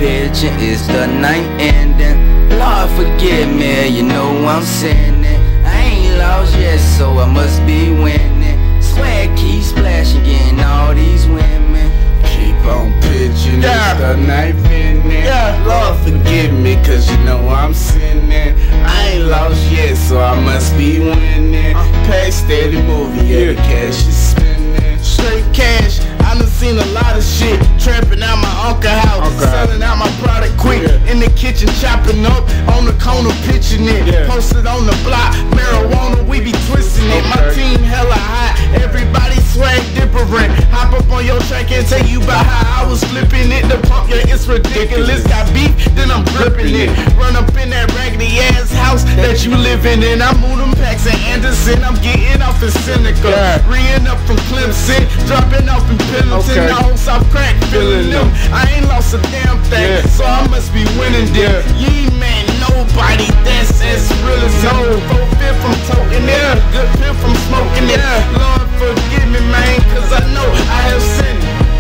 pitching, it's the ninth ending. Lord forgive me, you know I'm sinning. I ain't lost yet, so I must be winning. Swag keep splashing, getting all these women. Keep on pitching, it's the ninth inning. Lord forgive me, cause you know I'm sinning. I ain't lost yet, so I must be winning. Pay steady moving, yeah, the cash is spinning. Straight cash, I done seen a lot of shit. Trapping out my uncle house, selling out my product quick. In the kitchen chopping up, on the corner pitching it. Posted on the block, marijuana, we be twisting it. My team hella hot, everybody swag different. Hop up on your track and tell you about how I was flipping it. The pump, yeah, it's ridiculous. Got beef, then I'm gripping it. Run up in that raggedy ass house that you living in. I move them packs in Anderson, I'm getting off in Seneca. Reeing up from Clemson, dropping off in Pendleton. The whole South crack, feeling them. I ain't lost a damn thing, so I must be winning them. You ain't man nobody, that's as real as no. 4-5 from toting it, good pill from smoking it. Lord forgive me, man, cause I know I have sinned.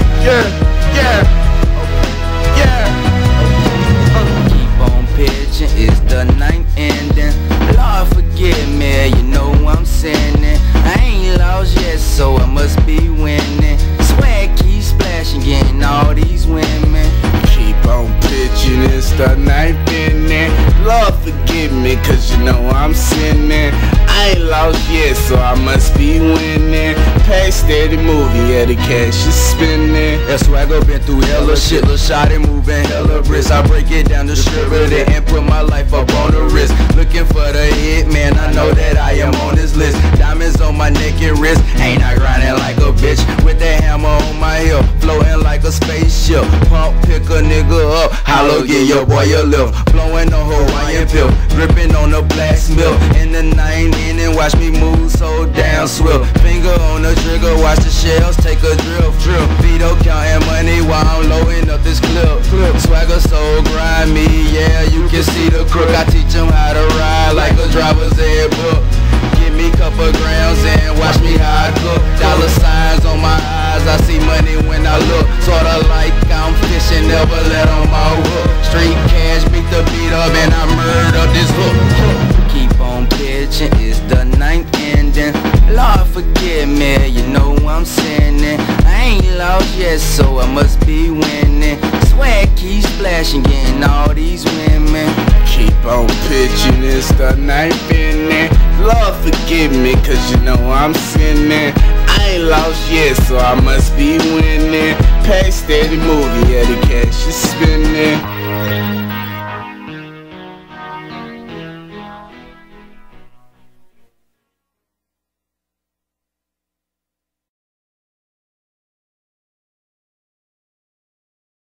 Keep on pitching, it's the ninth ending. Lord forgive me, you know I'm sinning. I ain't lost yet, so I must be winning. Swag keep splashing, getting all these women. Keep on pitching, it's the ninth inning. Lord forgive me, cause you know I'm sinning. I ain't lost yet, so I must be winning. Pay steady moving, yeah, the cash is spinning. That swagger been through hella shit, lil' shawty moving hella bricks. I break it down, distribute it, and put my life up on the wrist. Looking for the hit, man, I know that I am on this list. Diamonds on my neck and wrist, ain't I grinding like a bitch. With that hammer on my hip, floating like a spaceship. Pump, pick a nigga up, hollow, give your boy a lift. Blowing on Hawaiian pill, gripping on the blacksmith. In the ninth inning, watch me move so damn swift. Finger on the trigger, watch the shells take a drill. Vito counting money while I'm loading up this clip. Swagger so grimy, yeah, you can see the crook. I teach them how to ride like a driver's ed book. Give me couple grams and watch me how I cook. Dollar signs on my eyes, I see money when I look. Sorta like I'm fishing, never let on my hook. Street cash, beat the beat up and I murder this hook. Keep on pitching, it's the ninth ending. Lord forgive me, you know I'm sinning. I ain't lost yet, so I must be winning. Swag keep splashing, getting all these women. Keep on pitching, it's the ninth inning. Lord forgive me, cause you know I'm sinning. I ain't lost yet, so I must be winning. Pay steady moving, yeah, the cash is spinning.